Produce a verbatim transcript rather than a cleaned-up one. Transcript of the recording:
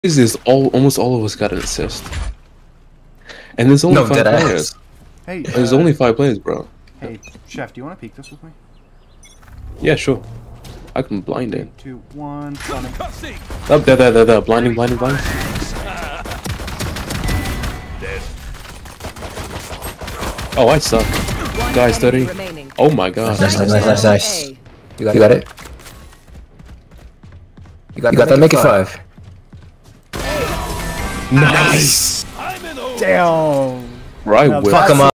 is this? All almost all of us got an assist, and there's only No, five dead players. ass. Hey, There's uh, only five players, bro. Hey, Chef, do you want to peek this with me? Yeah, sure. I can blind it. Two, one, stunning. Oh, there, there, there, there. Blinding, blinding, blinding. Oh, I suck. Guys, thirty. Oh my god. Nice, nice, nice, nice, nice. You got, you got it. You got, you got that. Make it five. Nice. Damn. Right Now with. Fuck him up.